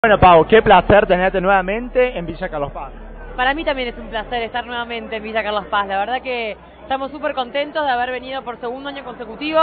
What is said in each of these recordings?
Bueno, Pau, qué placer tenerte nuevamente en Villa Carlos Paz. Para mí también es un placer estar nuevamente en Villa Carlos Paz. La verdad que estamos súper contentos de haber venido por segundo año consecutivo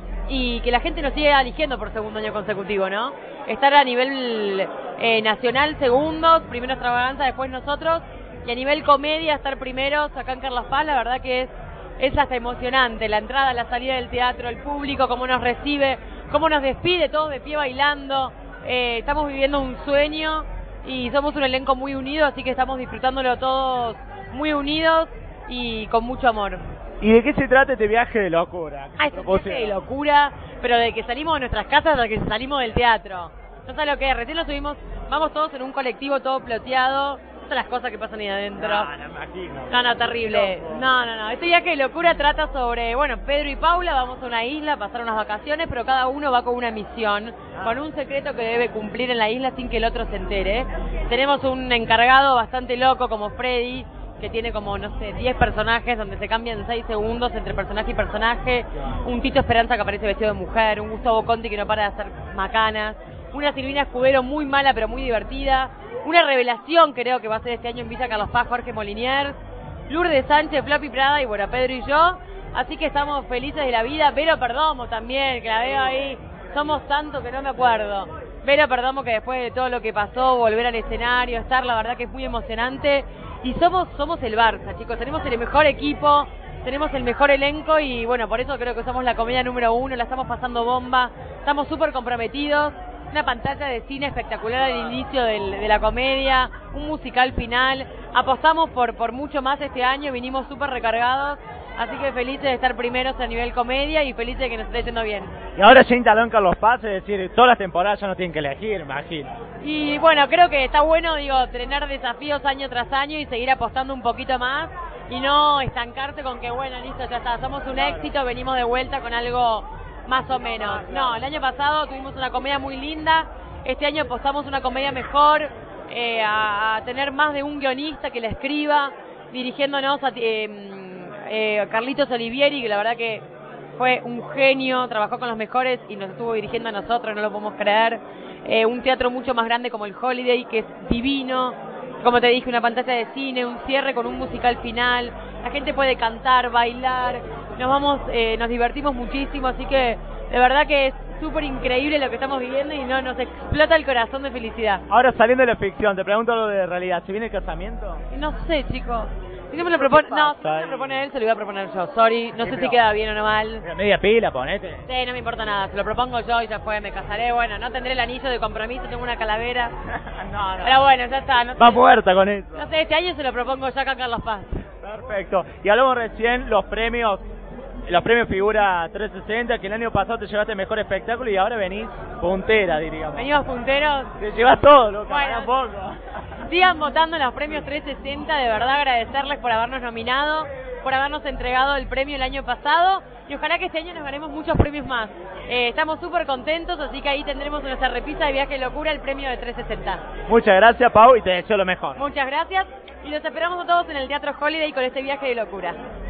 y que la gente nos siga eligiendo por segundo año consecutivo, ¿no? Estar a nivel nacional segundos, primero Extravaganza, después nosotros, y a nivel comedia estar primeros acá en Carlos Paz, la verdad que es hasta emocionante. La entrada, la salida del teatro, el público, cómo nos recibe, cómo nos despide, todos de pie bailando. Estamos viviendo un sueño y somos un elenco muy unido, así que estamos disfrutándolo todos muy unidos y con mucho amor. ¿Y de qué se trata este viaje de locura? Es un viaje de locura, pero de que salimos de nuestras casas a que salimos del teatro. No sé lo que es, recién lo subimos, vamos todos en un colectivo todo ploteado. Son las cosas que pasan ahí adentro. No imagino. No, terrible. No. Este viaje de locura trata sobre, bueno, Pedro y Paula, vamos a una isla a pasar unas vacaciones, pero cada uno va con una misión, con un secreto que debe cumplir en la isla sin que el otro se entere. Tenemos un encargado bastante loco como Freddy, que tiene como, no sé, 10 personajes donde se cambian 6 segundos entre personaje y personaje. Un Tito Esperanza que aparece vestido de mujer, un Gustavo Conti que no para de hacer macanas, una Silvina Escudero muy mala pero muy divertida. Una revelación creo que va a ser este año en Villa Carlos Paz, Jorge Moliniers, Lourdes Sánchez, Floppy Prada y bueno, Pedro y yo. Así que estamos felices de la vida. Vero Perdomo también, que la veo ahí. Somos tanto que no me acuerdo. Vero Perdomo, que después de todo lo que pasó, volver al escenario, estar, la verdad que es muy emocionante. Y somos el Barça, chicos. Tenemos el mejor equipo, tenemos el mejor elenco y bueno, por eso creo que somos la comedia número 1. La estamos pasando bomba. Estamos súper comprometidos. Una pantalla de cine espectacular al inicio de la comedia, un musical final. Apostamos por mucho más este año, vinimos súper recargados, así que felices de estar primeros a nivel comedia y felices de que nos esté yendo bien. Y ahora se instaló en Carlos Paz, es decir, todas las temporadas ya no tienen que elegir, imagino. Y bueno, creo que está bueno, tener desafíos año tras año y seguir apostando un poquito más y no estancarse con que, bueno, listo, ya está, somos un éxito, venimos de vuelta con algo más o menos. No, el año pasado tuvimos una comedia muy linda, este año apostamos una comedia mejor, a tener más de un guionista que la escriba, dirigiéndonos a Carlitos Olivieri, que la verdad que fue un genio, trabajó con los mejores y nos estuvo dirigiendo a nosotros, no lo podemos creer. Un teatro mucho más grande como el Holiday, que es divino, como te dije, una pantalla de cine, un cierre con un musical final, la gente puede cantar, bailar, nos divertimos muchísimo, así que de verdad que es súper increíble lo que estamos viviendo y nos explota el corazón de felicidad. Ahora saliendo de la ficción, te pregunto lo de realidad, ¿se viene el casamiento? No sé, chicos. Si no me lo propone, si me lo propone él, se lo voy a proponer yo, sorry, no sé si queda bien o no mal. Media pila, ponete. Sí, no me importa nada, se lo propongo yo y ya fue, me casaré, bueno, no tendré el anillo de compromiso, tengo una calavera. No. Pero bueno, ya está. Va muerta con eso. No sé, este año se lo propongo yo acá en Carlos Paz. Perfecto. Y hablamos recién los premios Figura 360, que el año pasado te llevaste el mejor espectáculo y ahora venís puntera, diríamos. Venimos punteros. Te llevas todo, loca, bueno, poco. Sigan votando en los premios 360, de verdad agradecerles por habernos nominado, por habernos entregado el premio el año pasado y ojalá que este año nos ganemos muchos premios más. Estamos súper contentos, así que ahí tendremos nuestra repisa de Viaje de Locura, el premio de 360. Muchas gracias, Pau, y te deseo lo mejor. Muchas gracias y los esperamos a todos en el Teatro Holiday con este Viaje de Locura.